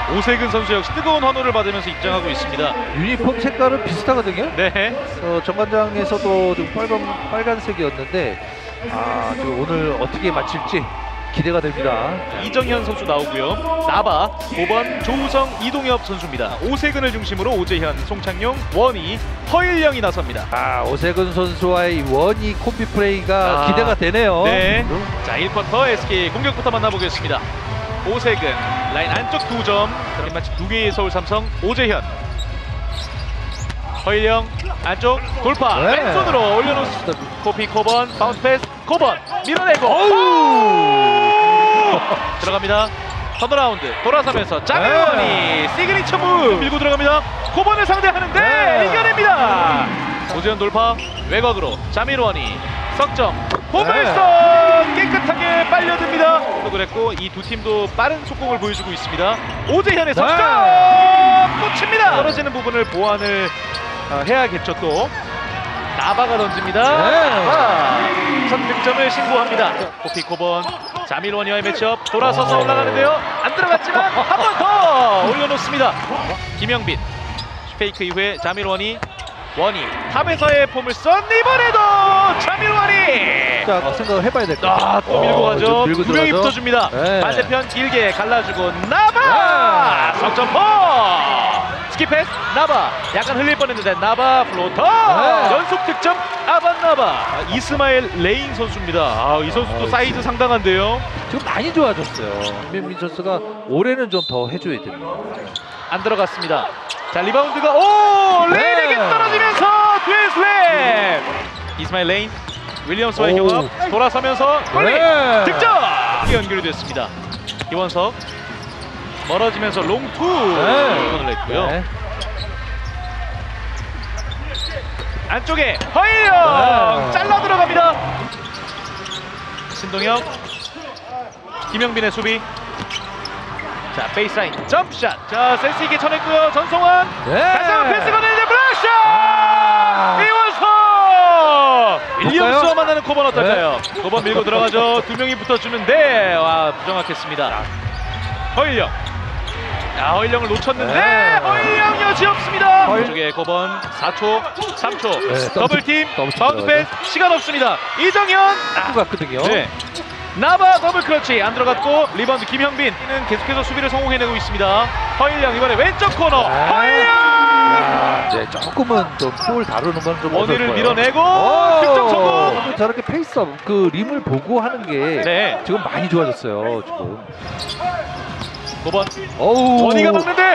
오세근 선수 역시 뜨거운 환호를 받으면서 입장하고 있습니다. 유니폼 색깔은 비슷하거든요. 네. 정관장에서도 좀 빨간색이었는데 지금 오늘 어떻게 마칠지 기대가 됩니다. 이정현 선수 나오고요. 나바, 5번 조우성, 이동엽 선수입니다. 오세근을 중심으로 오재현, 송창용, 원희, 허일영이 나섭니다. 오세근 선수와의 이 원희 콤비 플레이가 기대가 되네요. 네. 자, 1쿼터 SK 공격부터 만나보겠습니다. 오세근 라인 안쪽 2점. 마치 2개의 서울 삼성. 오재현, 허일영 안쪽 돌파. 네. 왼손으로 올려놓습니다. 코피 코번 바운스 패스. 코번 밀어내고 들어갑니다. 턴어라운드 돌아서면서 자밀원이 시그니처 무브 밀고 들어갑니다. 코번을 상대하는데 이겨냅니다. 오재현 돌파 외곽으로 자밀원이 석점 포물선 깨끗하게 빨려듭니다. 또 그랬고 이 두 팀도 빠른 속공을 보여주고 있습니다. 오재현의 석점 꽂힙니다. 떨어지는 부분을 보완을 해야겠죠. 또 나바가 던집니다. 나바 첫 득점을 신고합니다. 코피 코번 자밀원이와의 매치업 돌아서서 올라가는데요. 안 들어갔지만 한 번 더 올려놓습니다. 김영빈 페이크 이후에 자밀원이 원희 탑에서의 포물선 이번에도 자밀원이 생각을 해봐야 될 것 같아요. 또 밀고 가죠. 두 명이 붙어줍니다. 네. 반대편 길게 갈라주고 나바 석점포 스킵패스 나바 약간 흘릴 뻔했는데 나바 플로터 연속 득점 아반나바. 이스마엘 레인 선수입니다. 이 선수도 사이즈 상당한데요. 지금 많이 좋아졌어요. 김민민 선수가 올해는 좀 더 해줘야 됩니다. 안 들어갔습니다. 자 리바운드가 레인에게 떨어지면서 트윈 슬램. 이스마엘 레인 윌리엄스와의 경합 돌아서면서 골리 득점 연결이 됐습니다. 이원석 멀어지면서 롱투 선을 냈고요. 안쪽에 허일영 잘라 들어갑니다. 신동혁 김영빈의 수비. 자 베이스라인 점프샷. 자 센스 있게 쳐냈고요. 전성환 다시 한번 패스 건네는데 블락샷. 이원석 윌리엄스와 만나는 코번 어떨까요? 코번 밀고 들어가죠. 두 명이 붙어주는데 부정확했습니다. 허일영 허일영을 놓쳤는데 허일영 여지없습니다. 이쪽에 코번 4초 3초 더블팀 바운드 패스 시간 없습니다. 이정현 같거든요. 나바 더블 크러치 안 들어갔고 리바운드 김형빈은 계속해서 수비를 성공해내고 있습니다. 허일영 이번에 왼쪽 코너 허일영 조금은 좀 볼 다루는 건 좀 원희를 밀어내고 득점 성공. 저렇게 페이스업 림을 보고 하는 게 지금 많이 좋아졌어요. 지금 5번 원희가 막는데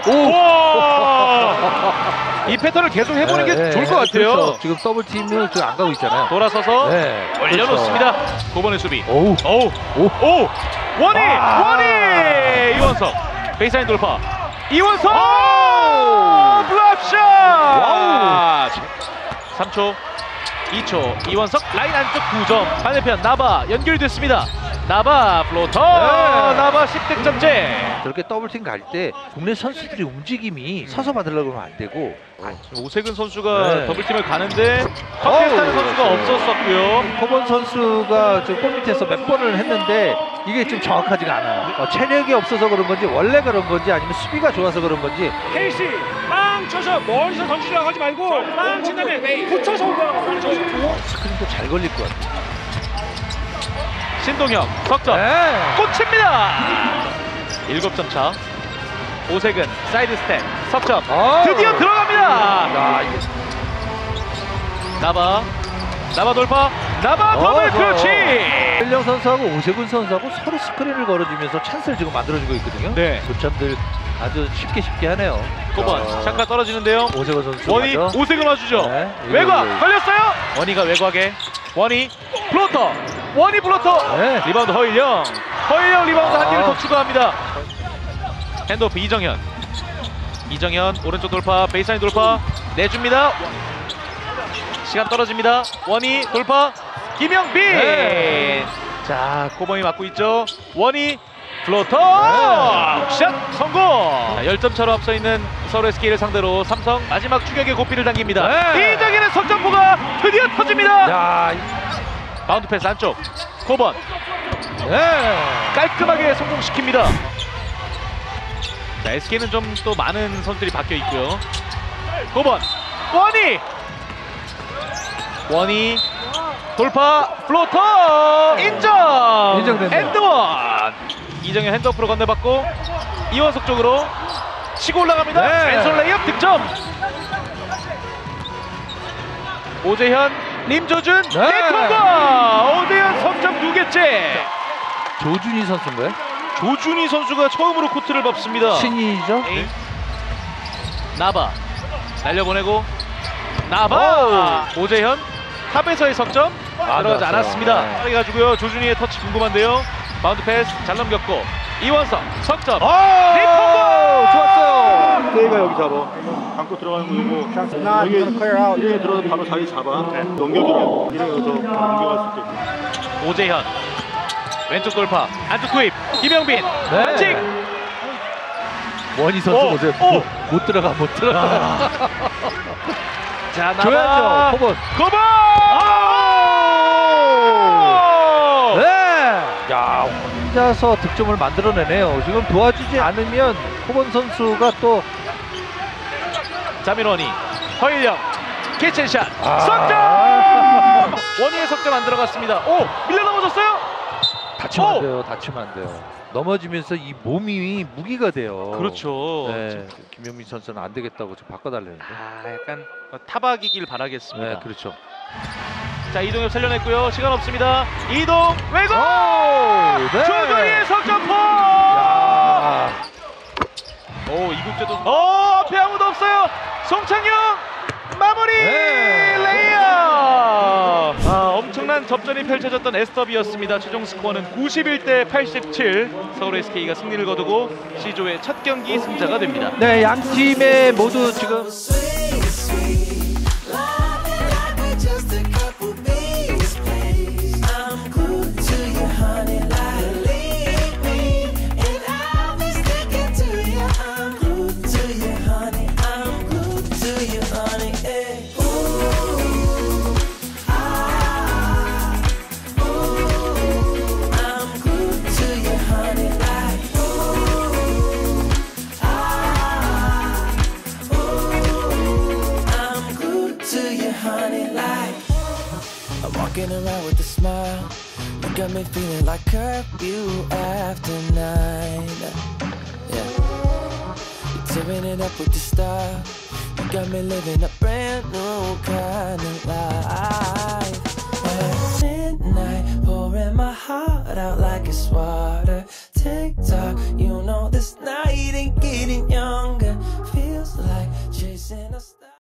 이 패턴을 계속 해보는 게 좋을 것 같아요. 그렇죠. 지금 더블팀을 지금 안 가고 있잖아요. 돌아서서 올려놓습니다. 5번의 수비. 원희 이원석 베이스라인 돌파. 이원석 블락샷. 3초 2초 이원석 라인 안쪽 2점. 반대편 나바 연결됐습니다. 나바 플로터 나바 10득점째. 저렇게 더블팀 갈 때 국내 선수들이 움직임이 서서 받으려고 하면 안 되고 오세근 선수가 더블팀을 가는데 컨테스트하는 선수가 없었었고요. 코번 선수가 저 골 밑에서 몇 번을 했는데 이게 좀 정확하지가 않아요. 체력이 없어서 그런 건지 원래 그런 건지 아니면 수비가 좋아서 그런 건지. 헬시 빵 쳐서 멀리서 던지려고 하지 말고 빵 친 다음에 붙여서 올라가고 스크린도 잘 걸릴 것 같아요. 신동혁 석점 꽂힙니다. 7점 차. 오세근 사이드 스텝 석점 드디어 들어갑니다. 나바 돌파 나바 더블 크러치. 헬령 선수하고 오세근 선수하고 서로 스크린을 걸어주면서 찬스를 지금 만들어주고 있거든요. 득점들 아주 쉽게 하네요. 9번 샷가 떨어지는데요. 오세근 선수 원희 오세근 와주죠. 외곽 걸렸어요. 원희가 외곽에 원희 플로터 리바운드 허일영 리바운드 한 개를 더 추가합니다. 핸드오프 이정현 오른쪽 돌파 베이스라인 돌파 내줍니다. 시간 떨어집니다. 원희 돌파 김영빈. 자 코범이 맡고 있죠. 원희 플로터 샷 성공. 10점 차로 앞서 있는 서울 SK를 상대로 삼성 마지막 추격의 고삐를 당깁니다. 이정현의 석점포가 드디어 터집니다. 바운드 패스 안쪽 코번 깔끔하게 성공시킵니다. 자, SK는 좀 또 많은 선수들이 바뀌어 있고요. 9번 원희 돌파 플로터 인정. 인정됐네요. 엔드원. 이정현 핸드오프로 건네받고 이원석 쪽으로 치고 올라갑니다. 네. 왼손 레이업 득점. 오재현 림조준 네. 네트워크. 오재현 석점 2개째. 조준희 선수인가요? 조준희 선수가 처음으로 코트를 밟습니다. 신인이죠? 에이. 나바 날려보내고 나바. 오재현 탑에서의 석점 들어가지 나왔어요. 않았습니다. 네. 빠르게 가지고요. 조준희의 터치 궁금한데요. 바운드 패스 잘 넘겼고 이원석 석점. 리턴볼 좋았어요. 세이가 여기 잡아. 감고 들어가는 거고. 여기 들어서 바로 자리 잡아. 넘겨주라고. 이래서 바로 공격할 수 있게. 오재현 왼쪽 돌파 안쪽 투입 김영빈 반칙. 원희 선수 보세요. 못 들어가. 자 나바 줘야죠. 코본. 고번. 네. 야, 혼자서 득점을 만들어내네요. 지금 도와주지 않으면 코본 선수가 또 자민원이 허일영 캐치샷 아. 석점. 원희의 석점 안 들어갔습니다. 오 밀려 넘어졌어요. 다치면 안 돼요. 다치면 안 돼요. 넘어지면서 이 몸이 무기가 돼요. 그렇죠. 네. 김영민 선수는 안 되겠다고 지금 바꿔달라는데. 약간 타박이길 바라겠습니다. 네, 그렇죠. 자 이동엽 살려냈고요. 시간 없습니다. 이동 외고. 네. 조준희의 석점포. 야. 오 이국제도. 앞에 아무도 없어요. 송창용 마무리. 네. 레이업. 엄청난 접전이 펼쳐졌던 S더비였습니다. 최종 스코어는 91대 87. 서울 SK가 승리를 거두고 C조의 첫 경기 승자가 됩니다. 네, 양 팀의 모두 지금 Walking around with a smile, you got me feeling like curfew after 9. Yeah, you're tearing it up with the style. You got me living a brand new kind of life. At midnight, pouring my heart out like it's water. Tick tock, you know this night ain't getting younger. Feels like chasing a star.